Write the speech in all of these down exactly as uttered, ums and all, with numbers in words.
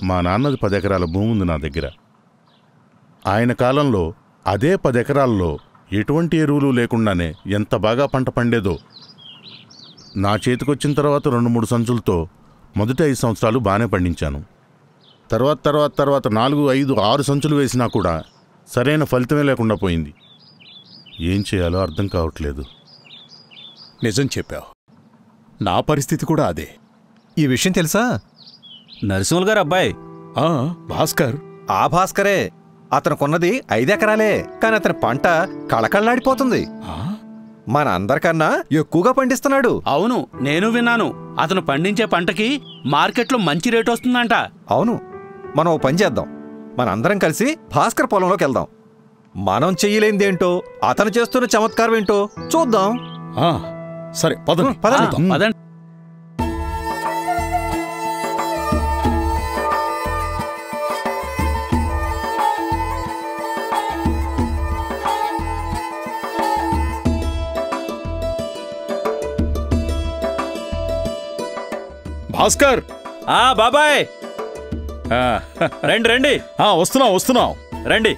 మా నాన్నది పదెకరాల భూమి ఉంది నా దగ్గర. ఆయన కాలంలో అదే పదెకరాల్లో ఎటువంటి ఎరువులు లేకుండానే ఎంత బాగా పంట పండేదో. నా చేతికొచ్చిన తర్వాత రెండు మూడు సంచులతో మొదటి ఐదు సంవత్సరాలు బాగానే పండించాను. తర్వాత తర్వాత తర్వాత నాలుగు ఐదు ఆరు సంచులు వేసినా కూడా సరైన ఫలితమే లేకుండా పోయింది. ఏం చేయాలో అర్థం కావట్లేదు. నిజం చెప్పావు, నా పరిస్థితి కూడా అదే. ఈ విషయం తెలుసా? నరసింహులు గారు అబ్బాయి ఆ భాస్కర్. ఆ భాస్కరే. అతను కొన్నది ఐదెకరాలే, కానీ అతని పంట కళకళలాడిపోతుంది. మన అందరికన్నా ఎక్కువగా పండిస్తున్నాడు. అవును, నేను విన్నాను. అతను పండించే పంటకి మార్కెట్లో మంచి రేటు వస్తుందంట. అవును, మనం ఓ పని చేద్దాం. మనందరం కలిసి భాస్కర్ పొలంలోకి వెళ్దాం. మనం చెయ్యలేనిదేంటో, అతను చేస్తున్న చమత్కారం ఏంటో చూద్దాం. సరే పదండి పదండి పదండి. భాస్కర్. ఆ బాబాయ్ రండి రండి. వస్తున్నాం వస్తున్నాం రండి.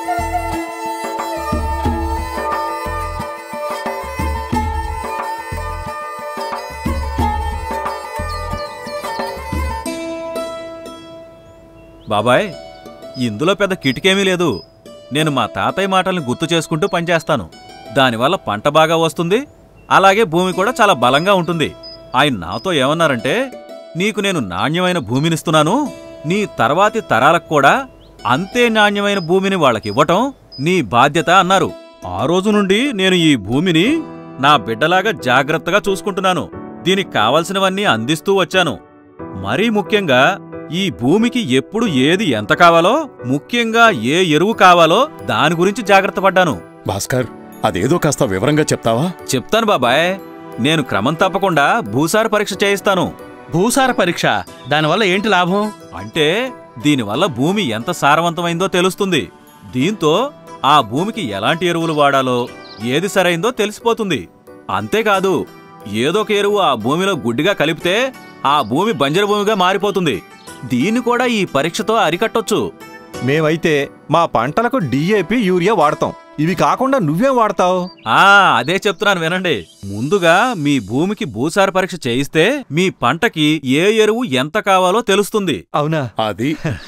బాబాయ్, ఇందులో పెద్ద కిటికేమీ లేదు. నేను మా తాతయ్య మాటల్ని గుర్తు చేసుకుంటూ పనిచేస్తాను. దానివల్ల పంట బాగా వస్తుంది, అలాగే భూమి కూడా చాలా బలంగా ఉంటుంది. ఆయన నాతో ఏమన్నారంటే, నీకు నేను నాణ్యమైన భూమినిస్తున్నాను, నీ తర్వాతి తరాలకు కూడా అంతే నాణ్యమైన భూమిని వాళ్ళకివ్వటం నీ బాధ్యత అన్నారు. ఆ రోజు నుండి నేను ఈ భూమిని నా బిడ్డలాగా జాగ్రత్తగా చూసుకుంటున్నాను. దీనికి కావలసినవన్నీ అందిస్తూ వచ్చాను. మరీ ముఖ్యంగా ఈ భూమికి ఎప్పుడు ఏది ఎంత కావాలో, ముఖ్యంగా ఏ ఎరువు కావాలో దాని గురించి జాగ్రత్త పడ్డాను. భాస్కర్, అదేదో కాస్త వివరంగా చెప్తావా? చెప్తాను బాబాయ్. నేను క్రమం తప్పకుండా భూసార పరీక్ష చేయిస్తాను. భూసార పరీక్ష? దానివల్ల ఏంటి లాభం? అంటే దీనివల్ల భూమి ఎంత సారవంతమైందో తెలుస్తుంది. దీంతో ఆ భూమికి ఎలాంటి ఎరువులు వాడాలో, ఏది సరైందో తెలిసిపోతుంది. అంతేకాదు, ఏదొక ఎరువు ఆ భూమిలో గుడ్డిగా కలిపితే ఆ భూమి బంజరు భూమిగా మారిపోతుంది. దీన్ని కూడా ఈ పరీక్షతో అరికట్టొచ్చు. మేమైతే మా పంటలకు డిఏపి, యూరియా వాడతాం. ఇవి కాకుండా నువ్వేం వాడతావు? ఆ అదే చెప్తున్నాను వినండి. ముందుగా మీ భూమికి భూసార పరీక్ష చేయిస్తే మీ పంటకి ఏ ఎరువు ఎంత కావాలో తెలుస్తుంది. అవునా? అది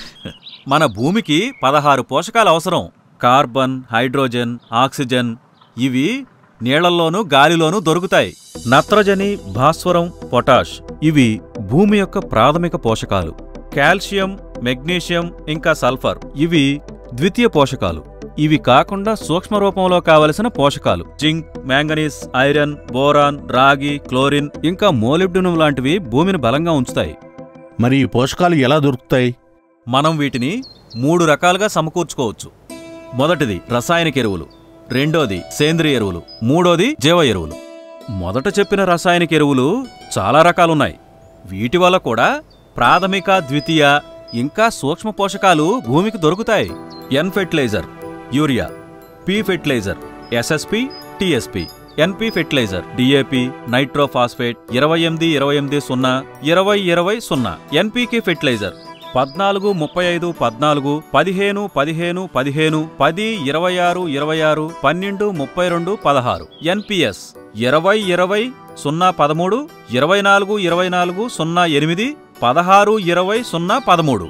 మన భూమికి పదహారు పోషకాలు అవసరం. Carbon, hydrogen, oxygen. ఇవి నీళ్లల్లోనూ గాలిలోనూ దొరుకుతాయి. నత్రజని, భాస్వరం, పొటాష్ ఇవి భూమి యొక్క ప్రాథమిక పోషకాలు. కాల్షియం, మెగ్నీషియం, ఇంకా సల్ఫర్ ఇవి ద్వితీయ పోషకాలు. ఇవి కాకుండా సూక్ష్మ రూపంలో కావలసిన పోషకాలు జింక్, మ్యాంగనీస్, ఐరన్, బోరాన్, రాగి, క్లోరిన్, ఇంకా మోలిబ్డినం లాంటివి భూమిని బలంగా ఉంచుతాయి. మరి ఈ పోషకాలు ఎలా దొరుకుతాయి? మనం వీటిని మూడు రకాలుగా సమకూర్చుకోవచ్చు. మొదటిది రసాయనిక ఎరువులు, రెండోది సేంద్రియ ఎరువులు, మూడోది జీవ ఎరువులు. మొదట చెప్పిన రసాయనిక ఎరువులు చాలా రకాలున్నాయి. వీటి వల్ల కూడా ప్రాథమిక, ద్వితీయ, ఇంకా సూక్ష్మ పోషకాలు భూమికి దొరుకుతాయి. N fertiliser urea, P fertiliser SSP, TSP, NP fertiliser DAP, nitrophosphate, ఇరవై ఎనిమిది ఇరవై ఎనిమిది సున్నా, ఇరవై ఇరవై సున్నా, ఎన్పికి ఫెర్టిలైజర్ పద్నాలుగు ముప్పై ఐదు పద్నాలుగు, పదిహేను పదిహేను పదిహేను, పది ఇరవై ఆరు ఇరవై ఆరు, పన్నెండు ముప్పై రెండు పదహారు, ఎన్పిఎస్ ఇరవై ఇరవై సున్నా పదమూడు, ఇరవై నాలుగు ఇరవై నాలుగు సున్నా ఎనిమిది, పదహారు ఇరవై సున్నా పదమూడు.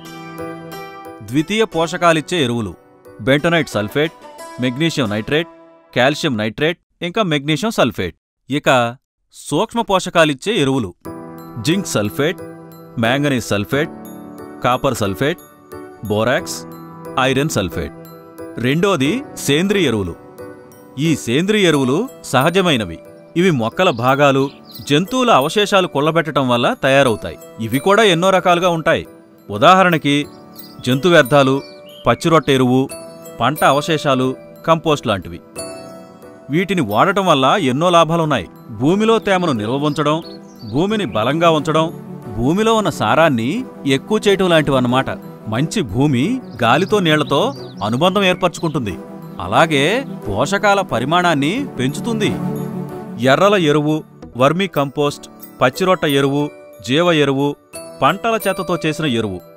ద్వితీయ పోషకాలిచ్చే ఎరువులు bentonite sulphate, magnesium nitrate, calcium nitrate, ఇంకా మెగ్నీషియం సల్ఫేట్. ఇక సూక్ష్మ పోషకాలిచ్చే ఎరువులు zinc sulphate, manganese sulphate, copper sulphate, borax, iron sulphate. రెండోది సేంద్రియ ఎరువులు. ఈ సేంద్రియ ఎరువులు సహజమైనవి. ఇవి మొక్కల భాగాలు, జంతువుల అవశేషాలు కొల్లబెట్టడం వల్ల తయారవుతాయి. ఇవి కూడా ఎన్నో రకాలుగా ఉంటాయి. ఉదాహరణకి జంతు వ్యర్థాలు, పచ్చిరొట్ట ఎరువు, పంట అవశేషాలు, కంపోస్ట్ లాంటివి. వీటిని వాడటం వల్ల ఎన్నో లాభాలున్నాయి. భూమిలో తేమను నిల్వ ఉంచడం, భూమిని బలంగా ఉంచడం, భూమిలో ఉన్న సారాన్ని ఎక్కువ చేయటం లాంటివన్నమాట. మంచి భూమి గాలితో నీళ్లతో అనుబంధం ఏర్పరచుకుంటుంది. అలాగే పోషకాల పరిమాణాన్ని పెంచుతుంది. ఎర్రల ఎరువు, వర్మీ కంపోస్ట్, పచ్చిరొట్ట ఎరువు, జీవ ఎరువు, పంటల చెత్తతో చేసిన ఎరువు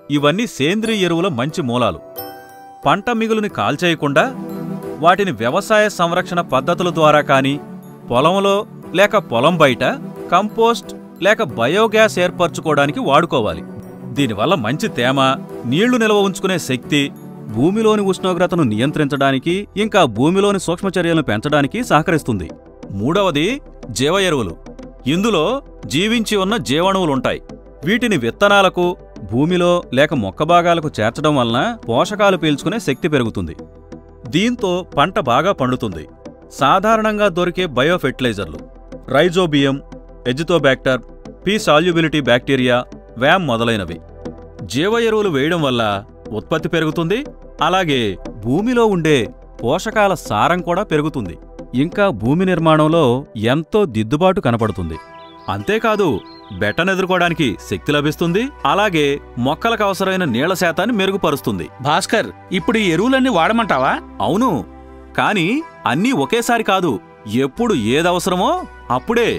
ఇవన్నీ సేంద్రియ ఎరువుల మంచి మూలాలు. పంట మిగులుని కాల్చేయకుండా వాటిని వ్యవసాయ సంరక్షణ పద్ధతుల ద్వారా కానీ, పొలంలో లేక పొలం బయట కంపోస్ట్ లేక బయోగ్యాస్ ఏర్పరచుకోవడానికి వాడుకోవాలి. దీనివల్ల మంచి తేమ, నీళ్లు నిల్వ ఉంచుకునే శక్తి, భూమిలోని ఉష్ణోగ్రతను నియంత్రించడానికి, ఇంకా భూమిలోని సూక్ష్మచర్యలను పెంచడానికి సహకరిస్తుంది. మూడవది జీవ ఎరువులు. ఇందులో జీవించి ఉన్న జీవణువులుంటాయి. వీటిని విత్తనాలకు, భూమిలో లేక మొక్క భాగాలకు చేర్చడం వలన పోషకాలు పీల్చుకునే శక్తి పెరుగుతుంది. దీంతో పంట బాగా పండుతుంది. సాధారణంగా దొరికే బయోఫెర్టిలైజర్లు rhizobium, azotobacter, P solubility bacteria, VAM మొదలైనవి. జీవ ఎరువులు వేయడం వల్ల ఉత్పత్తి పెరుగుతుంది. అలాగే భూమిలో ఉండే పోషకాల సారం కూడా పెరుగుతుంది. ఇంకా భూమి నిర్మాణంలో ఎంతో దిద్దుబాటు కనపడుతుంది. అంతేకాదు బెట్టనెదుర్కోవడానికి శక్తి లభిస్తుంది. అలాగే మొక్కలకు అవసరమైన నీళ్ల శాతాన్ని మెరుగుపరుస్తుంది. భాస్కర్, ఇప్పుడు ఈ ఎరువులన్నీ వాడమంటావా? అవును, కాని అన్నీ ఒకేసారి కాదు. ఎప్పుడు ఏదవసరమో అప్పుడే.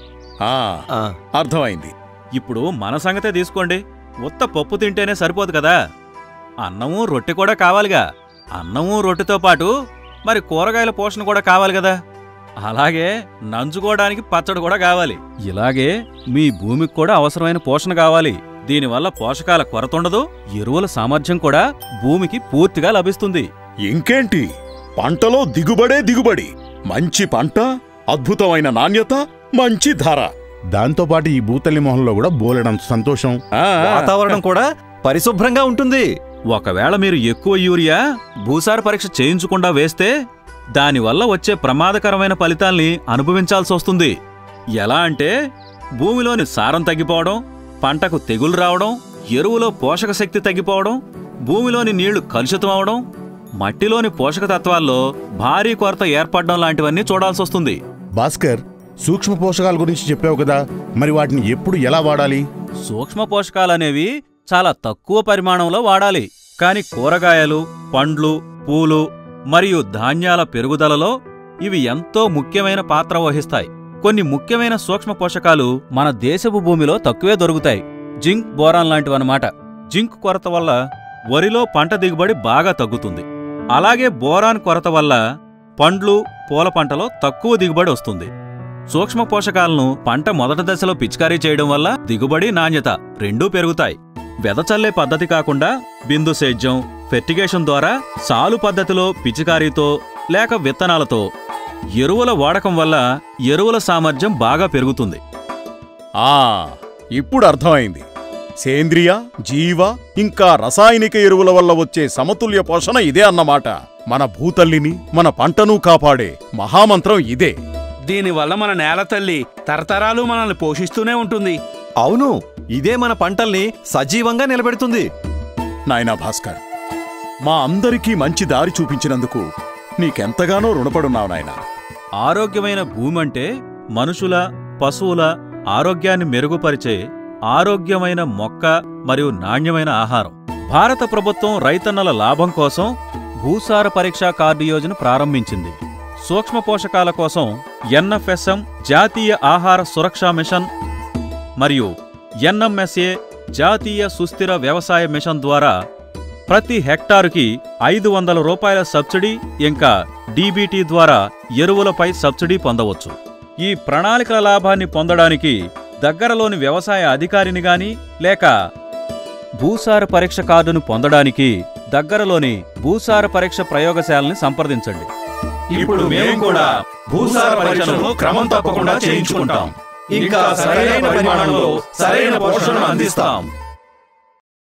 ఆ, ఆ, అర్థమైంది. ఇప్పుడు మన సంగతే తీసుకోండి. ఉత్త పప్పు తింటేనే సరిపోదు కదా, అన్నము రొట్టె కూడా కావాలిగా. అన్నము రొట్టెతో పాటు మరి కూరగాయల పోషణ కూడా కావాలి కదా. అలాగే నంచుకోవడానికి పచ్చడి కూడా కావాలి. ఇలాగే మీ భూమికి కూడా అవసరమైన పోషణ కావాలి. దీనివల్ల పోషకాల కొరతుండదు, ఎరువుల సామర్థ్యం కూడా భూమికి పూర్తిగా లభిస్తుంది. ఇంకేంటి, పంటలో దిగుబడే దిగుబడి. మంచి పంట, అద్భుతమైన నాణ్యత, మంచి ధర. దాంతోపాటు ఈ భూతల్లి మొహంలో కూడా బోలెడంత సంతోషం. ఆ, వాతావరణం కూడా పరిశుభ్రంగా ఉంటుంది. ఒకవేళ మీరు ఎక్కువ యూరియా భూసార పరీక్ష చేయించకుండా వేస్తే దానివల్ల వచ్చే ప్రమాదకరమైన ఫలితాల్ని అనుభవించాల్సి వస్తుంది. ఎలా అంటే భూమిలోని సారం తగ్గిపోవడం, పంటకు తెగులు రావడం, ఎరువులో పోషక శక్తి తగ్గిపోవడం, భూమిలోని నీళ్లు కలుషితం అవడం, మట్టిలోని పోషక తత్వాల్లో భారీ కొరత ఏర్పడడం లాంటివన్నీ చూడాల్సొస్తుంది. భాస్కర్, సూక్ష్మ పోషకాల గురించి చెప్పావు కదా, మరి వాటిని ఎప్పుడు ఎలా వాడాలి? సూక్ష్మ పోషకాలనేవి చాలా తక్కువ పరిమాణంలో వాడాలి. కాని కూరగాయలు, పండ్లు, పూలు మరియు ధాన్యాల పెరుగుదలలో ఇవి ఎంతో ముఖ్యమైన పాత్ర వహిస్తాయి. కొన్ని ముఖ్యమైన సూక్ష్మ పోషకాలు మన దేశపు భూమిలో తక్కువే దొరుకుతాయి. Zinc, boron లాంటివన్నమాట. జింక్ కొరత వల్ల వరిలో పంట దిగుబడి బాగా తగ్గుతుంది. అలాగే బోరాన్ కొరత వల్ల పండ్లు, పూల పంటలో తక్కువ దిగుబడి వస్తుంది. సూక్ష్మ పోషకాలను పంట మొదటి దశలో పిచికారీ చేయడం వల్ల దిగుబడి, నాణ్యత రెండూ పెరుగుతాయి. వెదచల్లే పద్ధతి కాకుండా బిందు సేద్యం, ఫెర్టిగేషన్ ద్వారా సాలు పద్ధతిలో పిచికారీతో లేక విత్తనాలతో ఎరువుల వాడకం వల్ల ఎరువుల సామర్థ్యం బాగా పెరుగుతుంది. ఆ, ఇప్పుడు అర్థమైంది. సేంద్రియ, జీవ, ఇంకా రసాయనిక ఎరువుల వల్ల వచ్చే సమతుల్య పోషణ ఇదే అన్నమాట. మన భూతల్లిని, మన పంటను కాపాడే మహామంత్రం ఇదే. దీనివల్ల మన నేల తల్లి తరతరాలు మనల్ని పోషిస్తూనే ఉంటుంది. అవును, ఇదే మన పంటల్ని సజీవంగా నిలబెడుతుంది. నాయనా భాస్కర్, మా అందరికీ మంచి దారి చూపించినందుకు నీకెంతగానో రుణపడున్నావు నాయనా. ఆరోగ్యమైన భూమి అంటే మనుషుల, పశువుల ఆరోగ్యాన్ని మెరుగుపరిచే ఆరోగ్యమైన మొక్క మరియు నాణ్యమైన ఆహారం. భారత ప్రభుత్వం రైతన్నల లాభం కోసం భూసార పరీక్షా కార్డు యోజన ప్రారంభించింది. సూక్ష్మ పోషకాల కోసం ఎన్ఎఫ్ఎస్ఎం, జాతీయ ఆహార సురక్షా మిషన్ మరియు ఎన్ఎంఎస్ఏ, జాతీయ సుస్థిర వ్యవసాయ మిషన్ ద్వారా ప్రతి హెక్టారుకి ఐదు వందల రూపాయల సబ్సిడీ, ఇంకా డీబీటీ ద్వారా ఎరువులపై సబ్సిడీ పొందవచ్చు. ఈ ప్రణాళికల లాభాన్ని పొందడానికి దగ్గరలోని వ్యవసాయ అధికారిని గాని లేక భూసార పరీక్ష కార్డును పొందడానికి దగ్గరలోని భూసార పరీక్ష ప్రయోగశాలని సంప్రదించండి. ఇప్పుడు మేము కూడా భూసార పరీక్షలను క్రమం తప్పకుండా చేయించుకుంటాం. ఇంకా సరైన పరిమాణంలో సరైన పోషణను అందిస్తాం.